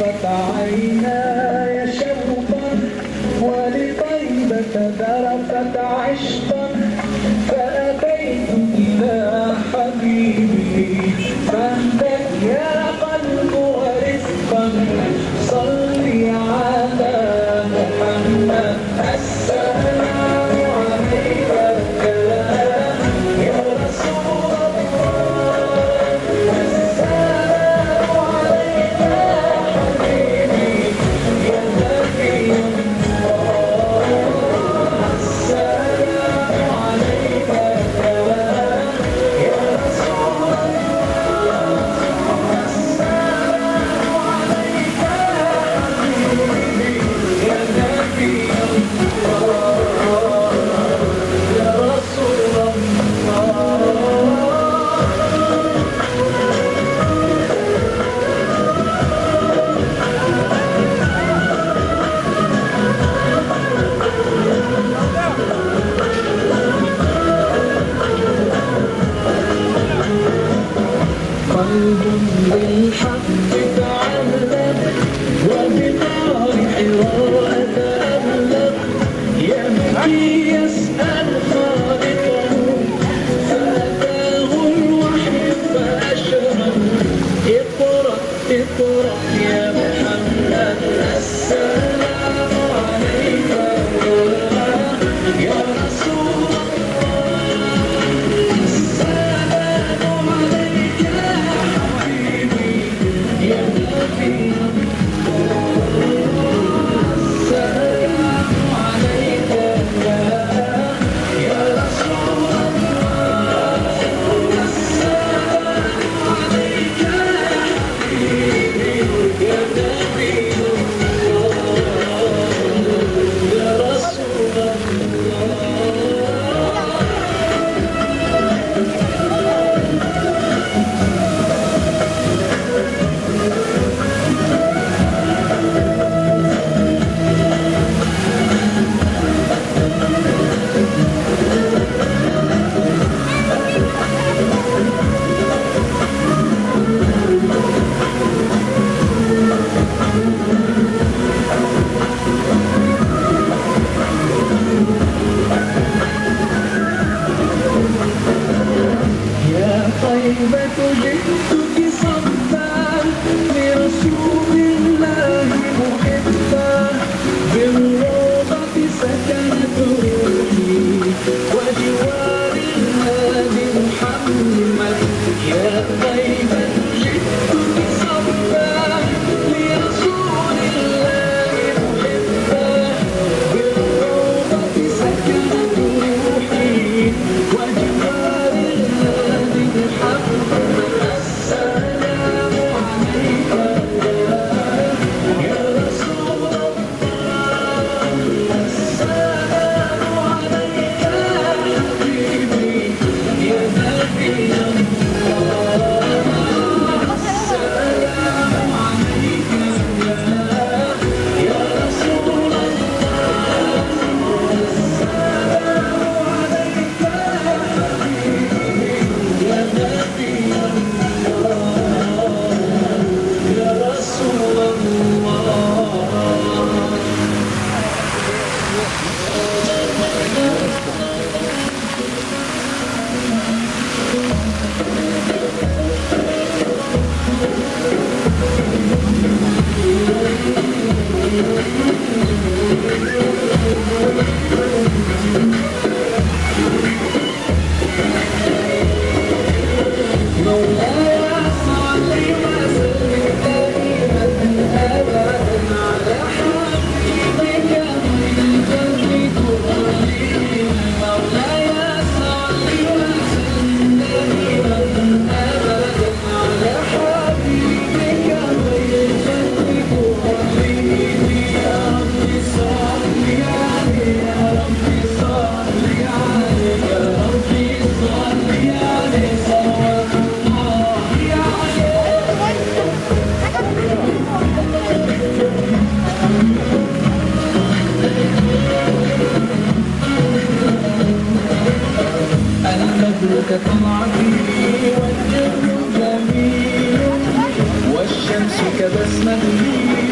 ذرفت عيناي شوقا ولطيبة ذرفت عشقا فأتيت إلى حبيبي فاهدأ يا قلب ورزقا صلي على محمد السلام عليك يا رسول الله السلام عليك يا حبيبي يا نبي الله السلام عليك يا رسول الله السلام عليك يا حبيبي يا نبي الله يا رسول الله. قلب بالحق تعلق وبنار حراء تألق يبكي يسأل خالقه فأتاه الوحي فأشرق اقرأ اقرأ يا محمد السلام عليك يا رسول الله السلام عليك يا حبيبي يا نبي الله السلام عليك يا رسول الله السلام عليك يا حبيبي يا نبي الله يا رسول الله. يا طيبة جئتك صبا لرسول الله محبا بالروضة سكنت روحي وجوار الهادي محمد يا طيبة جئتك صبا لرسول الله محبا بالروضة سكنت روحي وجوار الهادي محمد السلام عليك يا رسول الله السلام عليك يا حبيبي يا نبي الله السلام عليك يا رسول الله السلام عليك يا حبيبي يا نبي الله يا رسول الله. مولاي صل وسلم دائما ابدا على حبيبك من البر كله مولاي صل وسلم دائما ابدا على حبيبك من البر كله يا رب صل عليه يا رب صل عليه يا رب صل عليه صلوات الله البدر كطلعته والجو جميل والشمس كبسمته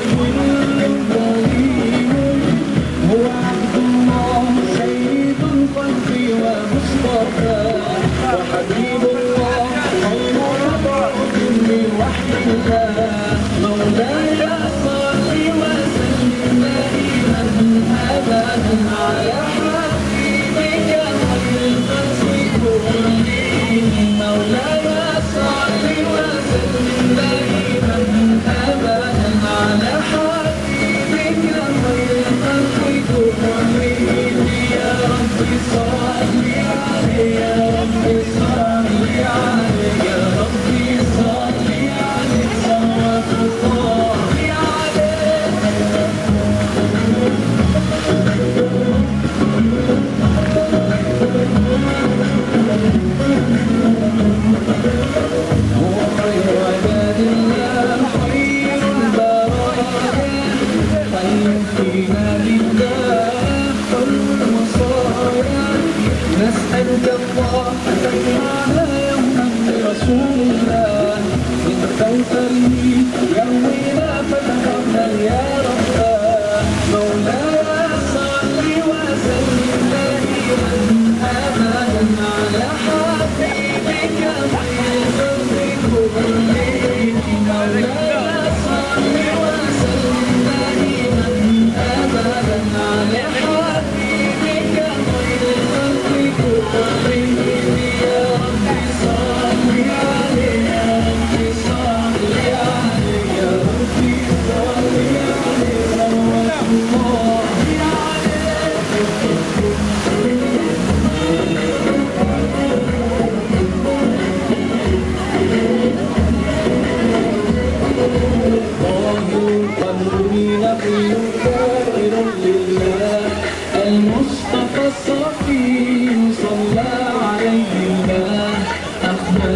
المصطفى الصفي صلى عليه الله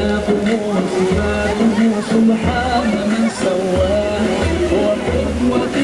أخلاقه وصفاته سبحان من سواه وقدوة